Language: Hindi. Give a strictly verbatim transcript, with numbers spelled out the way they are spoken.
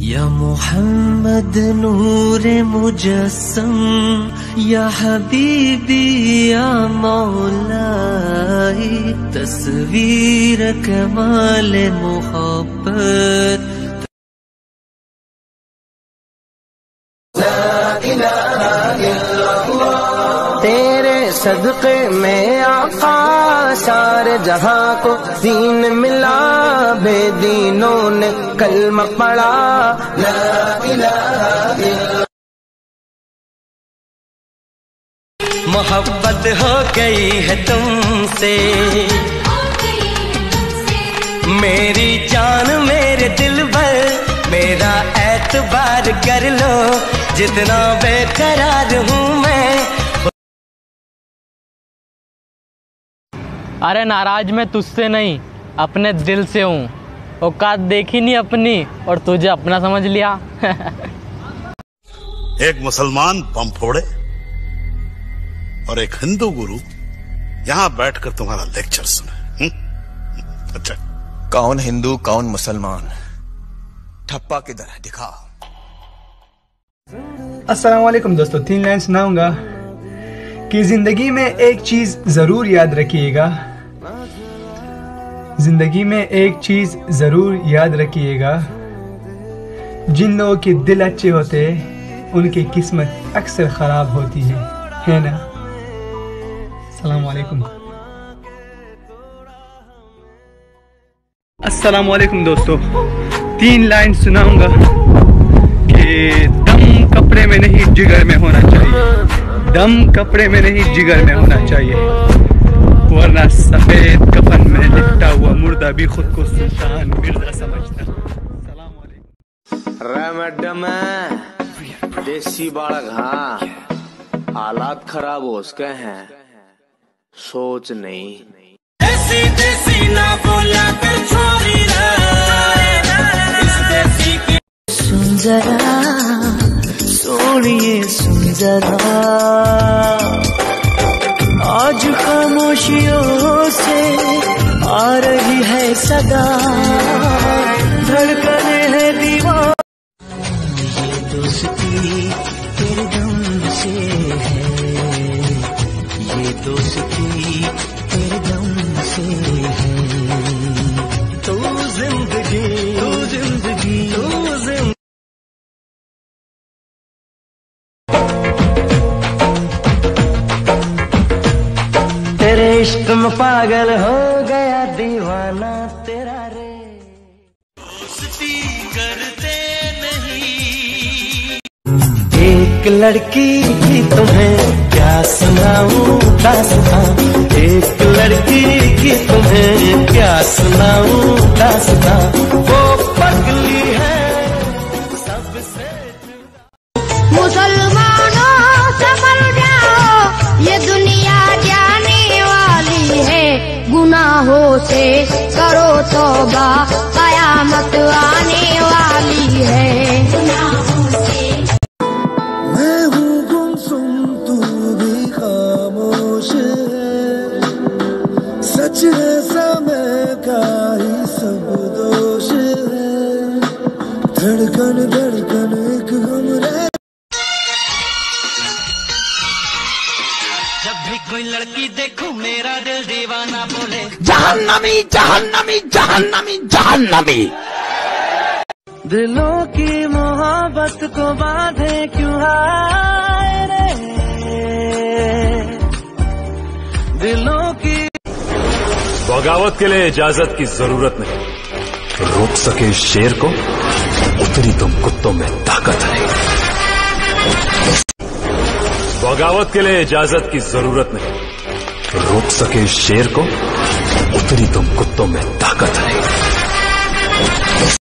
या मोहम्मद नूरे मुजस्सम या हबीबी या मौलाई, तस्वीर कमाल मोहब्बत। तेरे सदक़े में आका सारे जहां को दीन मिला, बेदीनों ने कलमा पढ़ा ला इलाहा इल्लल्लाह। मोहब्बत हो गई है तुमसे मेरी जान मेरे दिल भर, मेरा एतबार कर लो जितना बेकरार हूँ मैं। अरे नाराज मैं तुझसे नहीं अपने दिल से हूँ, औकात देखी नहीं अपनी और तुझे अपना समझ लिया। एक मुसलमान बम फोड़े और एक हिंदू गुरु यहाँ बैठकर तुम्हारा लेक्चर सुने। अच्छा, कौन हिंदू कौन मुसलमान, ठप्पा किधर है दिखाओ। अस्सलाम वालेकुम दोस्तों, तीन लाइन सुनाऊंगा कि जिंदगी में एक चीज जरूर याद रखिएगा, जिंदगी में एक चीज जरूर याद रखिएगा, जिन लोगों के दिल अच्छे होते उनकी किस्मत अक्सर खराब होती है, है ना। अस्सलाम वालेकुम। अस्सलाम वालेकुम दोस्तों, तीन लाइन सुनाऊंगा कि दम कपड़े में नहीं जिगर में होना चाहिए, दम कपड़े में नहीं जिगर में होना चाहिए, वरना सफेद कफन में लिपटा हुआ मुर्दा भी खुद को सुल्तान मिर्जा समझता। सलाम वालेकुम। देसी बालक, हाँ हालात खराब हो उसके हैं, सोच नहीं। देसी देसी ना बोला कर छोरी रे, इस देसी की सुन जरा सोनिए सुन जरा, आज खामोशियों से आ रही है सदा, धड़कने है दीवार। ये दोस्ती तेरे दम से है, ये दोस्ती तेरे दम से है, तो जिंदगी तो जिंदगी तो जिंदगी। तेरे इश्क में पागल हो गया दीवाना तेरा रे, दोस्ती करते नहीं। एक लड़की की तुम्हें क्या सुनाऊं दास्तां, एक लड़की की तुम्हें क्या सुनाऊं दास्तां, वो पगली है सबसे। मुसलमानों संभल जाओ, ये दुनिया जाने वाली है, गुनाहों से करो तौबा, कयामत आने वाली है। मैं हूँ गुमसुम तू भी खामोश है, सच है समय का ही सब दोष है, धड़कन धड़कन एक गम रहे। जब भी कोई लड़की देखूं मेरा दिल दीवाना बोले, जहन्नमी जहन्नमी जहन्नमी जहन्नमी। दिलों की मोहब्बत को बांधे क्यों हाय रे, दिलों की। बगावत के लिए इजाजत की जरूरत नहीं, रोक सके शेर को उतरी तुम कुत्तों में ताकत है। बगावत के लिए इजाजत की जरूरत नहीं, रोक सके शेर को उतरी तुम कुत्तों में ताकत है।